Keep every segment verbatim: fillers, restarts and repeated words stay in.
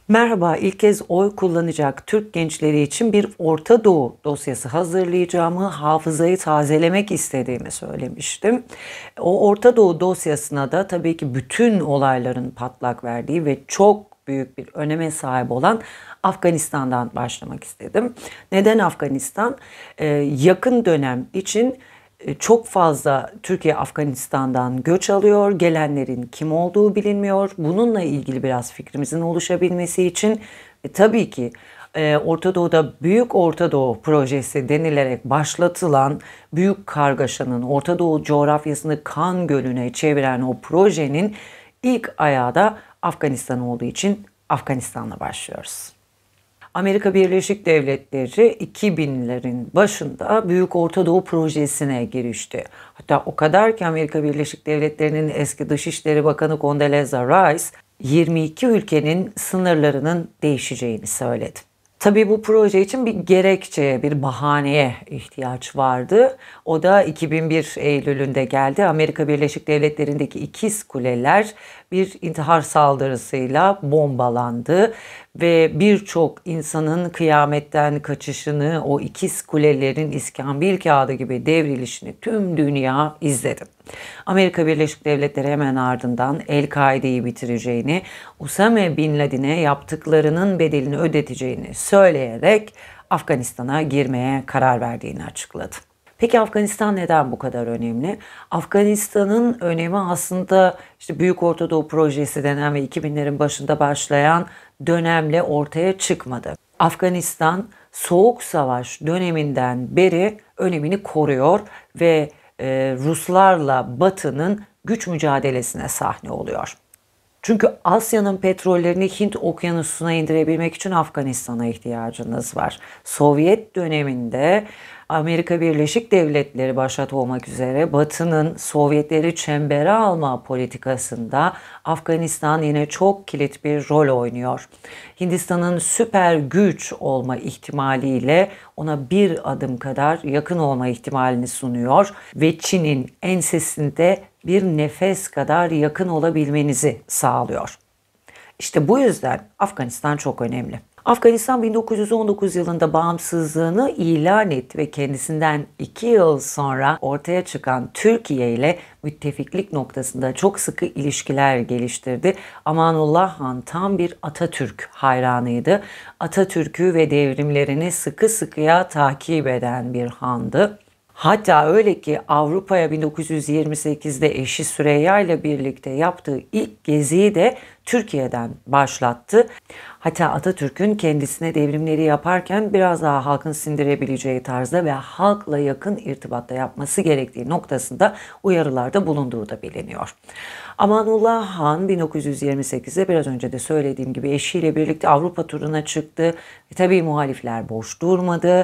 Merhaba, ilk kez oy kullanacak Türk gençleri için bir Orta Doğu dosyası hazırlayacağımı, hafızayı tazelemek istediğimi söylemiştim. O Orta Doğu dosyasına da tabii ki bütün olayların patlak verdiği ve çok büyük bir öneme sahip olan Afganistan'dan başlamak istedim. Neden Afganistan? Ee, yakın dönem için e, çok fazla Türkiye Afganistan'dan göç alıyor. Gelenlerin kim olduğu bilinmiyor. Bununla ilgili biraz fikrimizin oluşabilmesi için e, tabii ki e, Orta Doğu'da Büyük Orta Doğu Projesi denilerek başlatılan büyük kargaşanın Orta Doğu coğrafyasını kan gölüne çeviren o projenin ilk ayağı da Afganistan olduğu için Afganistan'la başlıyoruz. Amerika Birleşik Devletleri iki binlerin başında Büyük Orta Doğu Projesi'ne girişti. Hatta o kadar ki Amerika Birleşik Devletleri'nin eski Dışişleri Bakanı Condoleezza Rice yirmi iki ülkenin sınırlarının değişeceğini söyledi. Tabii bu proje için bir gerekçeye, bir bahaneye ihtiyaç vardı. O da iki bin bir Eylül'ünde geldi. Amerika Birleşik Devletleri'ndeki ikiz kuleler bir intihar saldırısıyla bombalandı ve birçok insanın kıyametten kaçışını, o ikiz kulelerin iskambil kağıdı gibi devrilişini tüm dünya izledi. Amerika Birleşik Devletleri hemen ardından El-Kaide'yi bitireceğini, Usame Bin Laden'e yaptıklarının bedelini ödeteceğini söyleyerek Afganistan'a girmeye karar verdiğini açıkladı. Peki Afganistan neden bu kadar önemli? Afganistan'ın önemi aslında işte Büyük Orta Doğu Projesi denen ve iki binlerin başında başlayan dönemle ortaya çıkmadı. Afganistan Soğuk Savaş döneminden beri önemini koruyor ve e, Ruslarla Batı'nın güç mücadelesine sahne oluyor. Çünkü Asya'nın petrollerini Hint Okyanusu'na indirebilmek için Afganistan'a ihtiyacınız var. Sovyet döneminde Amerika Birleşik Devletleri başta olmak üzere Batı'nın Sovyetleri çembere alma politikasında Afganistan yine çok kilit bir rol oynuyor. Hindistan'ın süper güç olma ihtimaliyle ona bir adım kadar yakın olma ihtimalini sunuyor ve Çin'in ensesinde bir nefes kadar yakın olabilmenizi sağlıyor. İşte bu yüzden Afganistan çok önemli. Afganistan bin dokuz yüz on dokuz yılında bağımsızlığını ilan etti ve kendisinden iki yıl sonra ortaya çıkan Türkiye ile müttefiklik noktasında çok sıkı ilişkiler geliştirdi. Amanullah Han tam bir Atatürk hayranıydı. Atatürk'ü ve devrimlerini sıkı sıkıya takip eden bir handı. Hatta öyle ki Avrupa'ya bin dokuz yüz yirmi sekizde eşi Süreyya ile birlikte yaptığı ilk geziyi de Türkiye'den başlattı. Hatta Atatürk'ün kendisine devrimleri yaparken biraz daha halkın sindirebileceği tarzda ve halkla yakın irtibatta yapması gerektiği noktasında uyarılarda bulunduğu da biliniyor. Amanullah Han bin dokuz yüz yirmi sekizde biraz önce de söylediğim gibi eşiyle birlikte Avrupa turuna çıktı. E, tabii muhalifler boş durmadı.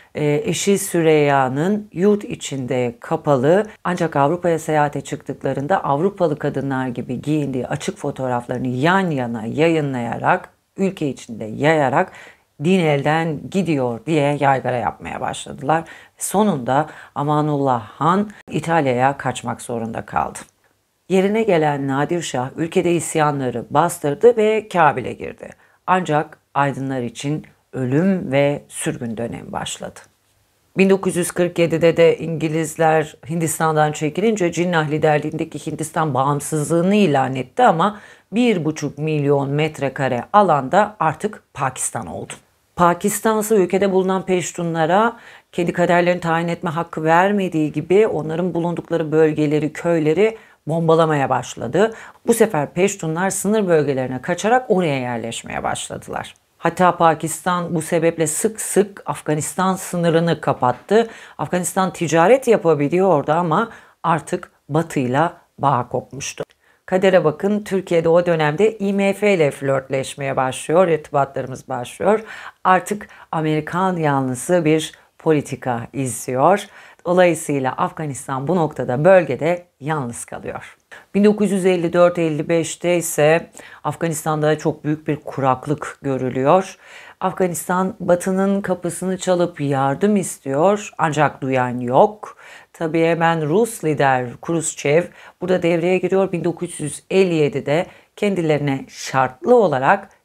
Eşi Süreyya'nın yurt içinde kapalı ancak Avrupa'ya seyahate çıktıklarında Avrupalı kadınlar gibi giyindiği açık fotoğraflarını yan yana yayınlayarak, ülke içinde yayarak din elden gidiyor diye yaygara yapmaya başladılar. Sonunda Amanullah Han İtalya'ya kaçmak zorunda kaldı. Yerine gelen Nadir Şah ülkede isyanları bastırdı ve Kabil'e girdi. Ancak aydınlar için ölüm ve sürgün dönemi başladı. bin dokuz yüz kırk yedide de İngilizler Hindistan'dan çekilince Cinnah liderliğindeki Hindistan bağımsızlığını ilan etti ama bir buçuk milyon metrekare alanda artık Pakistan oldu. Pakistan'sa ülkede bulunan Peştunlara kendi kaderlerini tayin etme hakkı vermediği gibi onların bulundukları bölgeleri, köyleri bombalamaya başladı. Bu sefer Peştunlar sınır bölgelerine kaçarak oraya yerleşmeye başladılar. Hatta Pakistan bu sebeple sık sık Afganistan sınırını kapattı. Afganistan ticaret yapabiliyordu ama artık Batı'yla bağ kopmuştu. Kadere bakın, Türkiye'de o dönemde I M F ile flörtleşmeye başlıyor, irtibatlarımız başlıyor. Artık Amerikan yanlısı bir politika izliyor. Dolayısıyla Afganistan bu noktada bölgede yalnız kalıyor. bin dokuz yüz elli dört elli beşte ise Afganistan'da çok büyük bir kuraklık görülüyor. Afganistan Batı'nın kapısını çalıp yardım istiyor ancak duyan yok. Tabii hemen Rus lider Khrushchev burada devreye giriyor. bin dokuz yüz elli yedide kendilerine şartlı olarak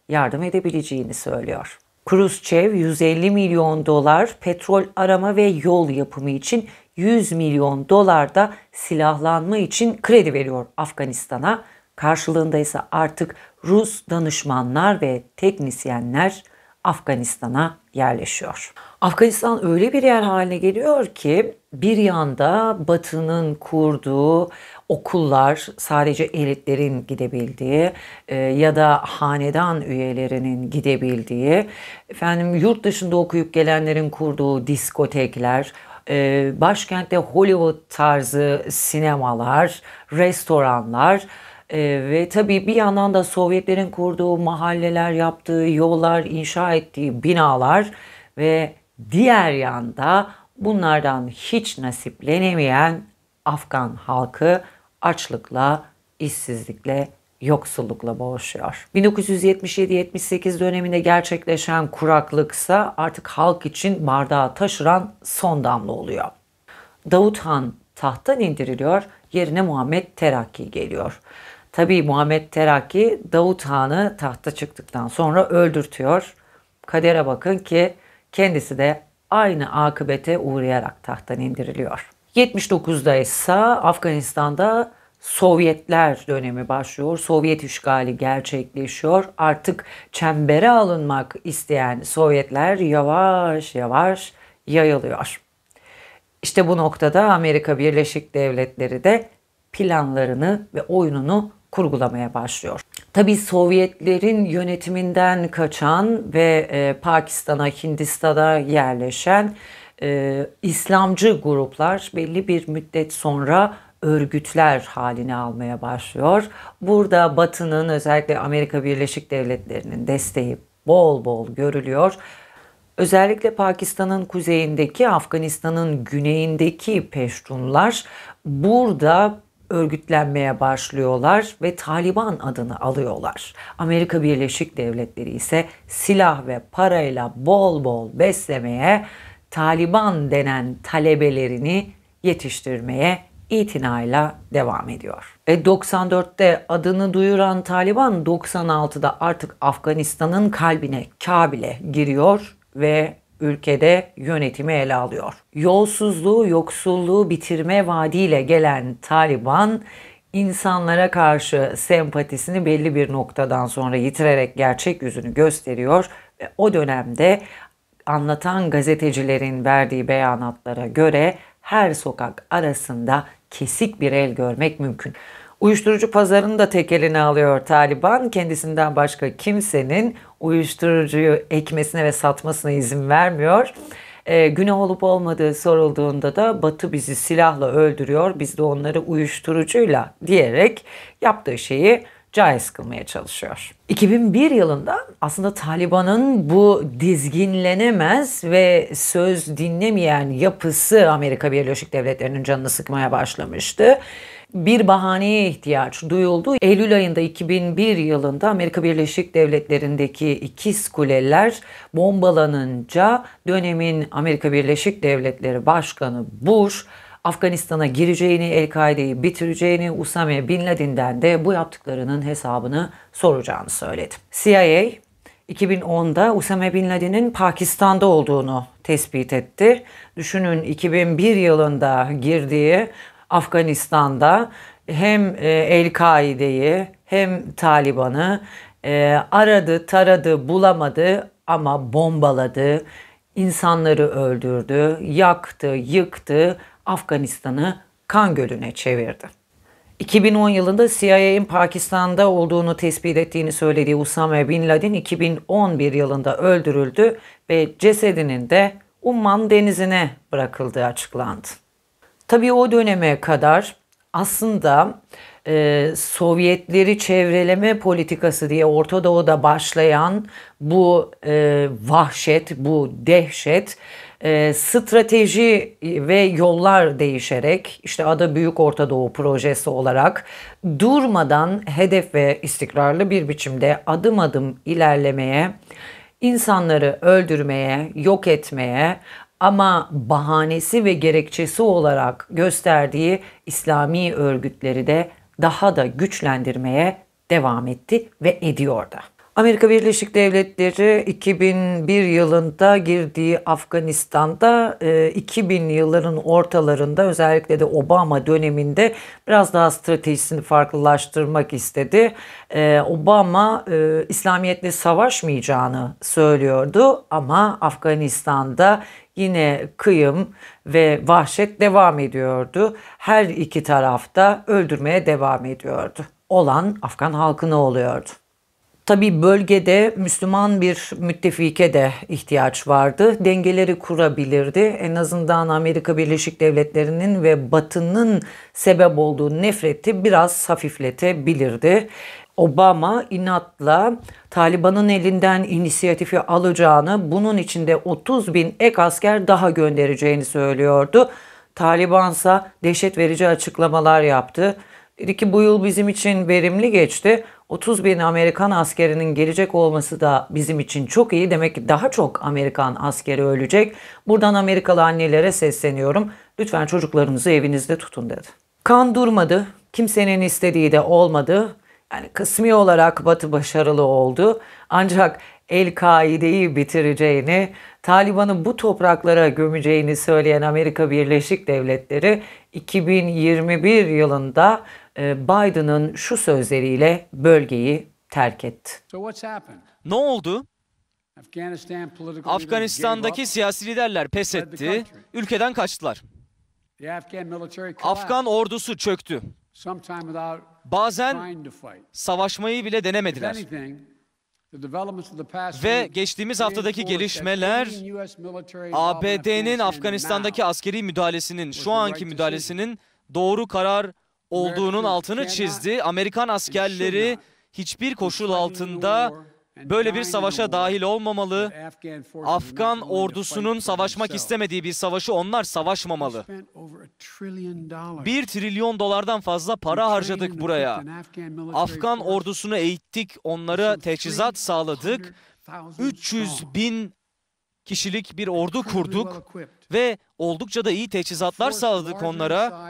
yardım edebileceğini söylüyor. Khrushchev yüz elli milyon dolar petrol arama ve yol yapımı için yüz milyon dolar da silahlanma için kredi veriyor Afganistan'a. Karşılığında ise artık Rus danışmanlar ve teknisyenler Afganistan'a yerleşiyor. Afganistan öyle bir yer haline geliyor ki bir yanda Batı'nın kurduğu okullar, sadece elitlerin gidebildiği e, ya da hanedan üyelerinin gidebildiği, efendim yurt dışında okuyup gelenlerin kurduğu diskotekler, e, başkentte Hollywood tarzı sinemalar, restoranlar, Ee, ve tabii bir yandan da Sovyetlerin kurduğu mahalleler, yaptığı yollar, inşa ettiği binalar ve diğer yanda bunlardan hiç nasiplenemeyen Afgan halkı açlıkla, işsizlikle, yoksullukla boğuşuyor. bin dokuz yüz yetmiş yedi yetmiş sekiz döneminde gerçekleşen kuraklıksa artık halk için bardağı taşıran son damla oluyor. Davut Han tahttan indiriliyor, yerine Muhammed Terakki geliyor. Tabii Muhammed Terakki Davut Han'ı tahta çıktıktan sonra öldürtüyor. Kadere bakın ki kendisi de aynı akıbete uğrayarak tahttan indiriliyor. yetmiş dokuzda ise Afganistan'da Sovyetler dönemi başlıyor. Sovyet işgali gerçekleşiyor. Artık çembere alınmak isteyen Sovyetler yavaş yavaş yayılıyor. İşte bu noktada Amerika Birleşik Devletleri de planlarını ve oyununu kurgulamaya başlıyor. Tabii Sovyetlerin yönetiminden kaçan ve e, Pakistan'a, Hindistan'a yerleşen e, İslamcı gruplar belli bir müddet sonra örgütler haline almaya başlıyor. Burada Batı'nın, özellikle Amerika Birleşik Devletleri'nin desteği bol bol görülüyor. Özellikle Pakistan'ın kuzeyindeki, Afganistan'ın güneyindeki Peştunlar burada örgütlenmeye başlıyorlar ve Taliban adını alıyorlar. Amerika Birleşik Devletleri ise silah ve parayla bol bol beslemeye, Taliban denen talebelerini yetiştirmeye itinayla devam ediyor. E doksan dörtte adını duyuran Taliban doksan altıda artık Afganistan'ın kalbine, Kabil'e giriyor ve ülkede yönetimi ele alıyor. Yolsuzluğu, yoksulluğu bitirme vaadiyle gelen Taliban, insanlara karşı sempatisini belli bir noktadan sonra yitirerek gerçek yüzünü gösteriyor ve o dönemde anlatan gazetecilerin verdiği beyanatlara göre her sokak arasında kesik bir el görmek mümkün. Uyuşturucu pazarını da tek eline alıyor Taliban. Kendisinden başka kimsenin uyuşturucuyu ekmesine ve satmasına izin vermiyor. E, günah olup olmadığı sorulduğunda da Batı bizi silahla öldürüyor, biz de onları uyuşturucuyla diyerek yaptığı şeyi caiz kılmaya çalışıyor. iki bin bir yılında aslında Taliban'ın bu dizginlenemez ve söz dinlemeyen yapısı Amerika Birleşik Devletleri'nin canını sıkmaya başlamıştı. Bir bahaneye ihtiyaç duyuldu. Eylül ayında iki bin bir yılında Amerika Birleşik Devletleri'ndeki ikiz kuleler bombalanınca dönemin Amerika Birleşik Devletleri Başkanı Bush, Afganistan'a gireceğini, El-Kaide'yi bitireceğini, Usame Bin Laden'den de bu yaptıklarının hesabını soracağını söyledi. C I A iki bin onda Usame Bin Laden'in Pakistan'da olduğunu tespit etti. Düşünün, iki bin bir yılında girdiği Afganistan'da hem El-Kaide'yi hem Taliban'ı e, aradı, taradı, bulamadı ama bombaladı, insanları öldürdü, yaktı, yıktı, Afganistan'ı kan gölüne çevirdi. iki bin on yılında C I A'nin Pakistan'da olduğunu tespit ettiğini söylediği Usame Bin Laden iki bin on bir yılında öldürüldü ve cesedinin de Umman Denizi'ne bırakıldığı açıklandı. Tabii o döneme kadar aslında e, Sovyetleri çevreleme politikası diye Orta Doğu'da başlayan bu e, vahşet, bu dehşet, e, strateji ve yollar değişerek, işte adı Büyük Orta Doğu Projesi olarak durmadan hedef ve istikrarlı bir biçimde adım adım ilerlemeye, insanları öldürmeye, yok etmeye, ama bahanesi ve gerekçesi olarak gösterdiği İslami örgütleri de daha da güçlendirmeye devam etti ve ediyor da. Amerika Birleşik Devletleri iki bin bir yılında girdiği Afganistan'da e, iki binli yılların ortalarında özellikle de Obama döneminde biraz daha stratejisini farklılaştırmak istedi. E, Obama e, İslamiyetle savaşmayacağını söylüyordu ama Afganistan'da yine kıyım ve vahşet devam ediyordu. Her iki tarafta öldürmeye devam ediyordu. Olan Afgan halkına oluyordu. Tabii bölgede Müslüman bir müttefike de ihtiyaç vardı. Dengeleri kurabilirdi. En azından Amerika Birleşik Devletleri'nin ve Batı'nın sebep olduğu nefreti biraz hafifletebilirdi. Obama inatla Taliban'ın elinden inisiyatifi alacağını, bunun içinde otuz bin ek asker daha göndereceğini söylüyordu. Talibansa dehşet verici açıklamalar yaptı. Dedi ki bu yıl bizim için verimli geçti. otuz bin Amerikan askerinin gelecek olması da bizim için çok iyi. Demek ki daha çok Amerikan askeri ölecek. Buradan Amerikalı annelere sesleniyorum. Lütfen çocuklarınızı evinizde tutun dedi. Kan durmadı. Kimsenin istediği de olmadı. Yani kısmi olarak Batı başarılı oldu. Ancak El-Kaide'yi bitireceğini, Taliban'ı bu topraklara gömeceğini söyleyen Amerika Birleşik Devletleri iki bin yirmi bir yılında Biden'ın şu sözleriyle bölgeyi terk etti. Ne oldu? Afganistan'daki siyasi liderler pes etti, ülkeden kaçtılar. Afgan ordusu çöktü. Bazen savaşmayı bile denemediler. Ve geçtiğimiz haftadaki gelişmeler A B D'nin Afganistan'daki askeri müdahalesinin, şu anki müdahalesinin doğru karar olduğunun altını çizdi. Amerikan askerleri hiçbir koşul altında böyle bir savaşa dahil olmamalı. Afgan ordusunun savaşmak istemediği bir savaşı onlar savaşmamalı. Bir trilyon dolardan fazla para harcadık buraya. Afgan ordusunu eğittik, onlara teçhizat sağladık. üç yüz bin kişilik bir ordu kurduk ve oldukça da iyi teçhizatlar sağladık onlara.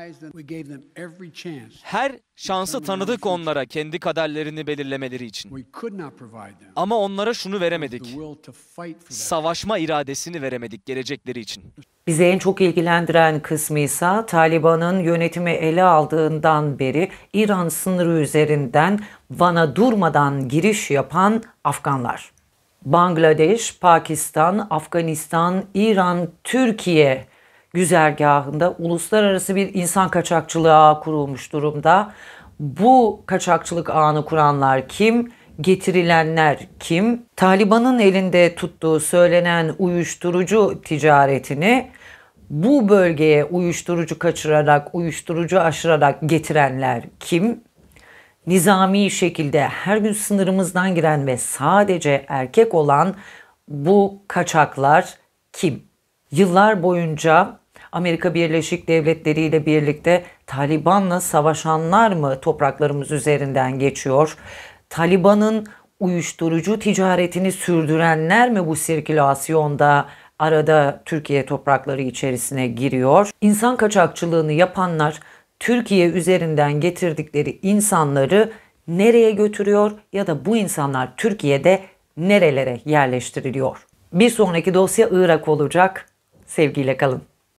Her şansı tanıdık onlara kendi kaderlerini belirlemeleri için. Ama onlara şunu veremedik. Savaşma iradesini veremedik gelecekleri için. Bizi en çok ilgilendiren kısmı ise Taliban'ın yönetimi ele aldığından beri İran sınırı üzerinden Van'a durmadan giriş yapan Afganlar. Bangladeş, Pakistan, Afganistan, İran, Türkiye güzergahında uluslararası bir insan kaçakçılığı ağı kurulmuş durumda. Bu kaçakçılık ağını kuranlar kim? Getirilenler kim? Taliban'ın elinde tuttuğu söylenen uyuşturucu ticaretini bu bölgeye uyuşturucu kaçırarak, uyuşturucu aşırarak getirenler kim? Nizami şekilde her gün sınırımızdan giren ve sadece erkek olan bu kaçaklar kim? Yıllar boyunca Amerika Birleşik Devletleri ile birlikte Taliban'la savaşanlar mı topraklarımız üzerinden geçiyor? Taliban'ın uyuşturucu ticaretini sürdürenler mi bu sirkülasyonda arada Türkiye toprakları içerisine giriyor? İnsan kaçakçılığını yapanlar Türkiye üzerinden getirdikleri insanları nereye götürüyor ya da bu insanlar Türkiye'de nerelere yerleştiriliyor? Bir sonraki dosya Irak olacak. Sevgiyle kalın.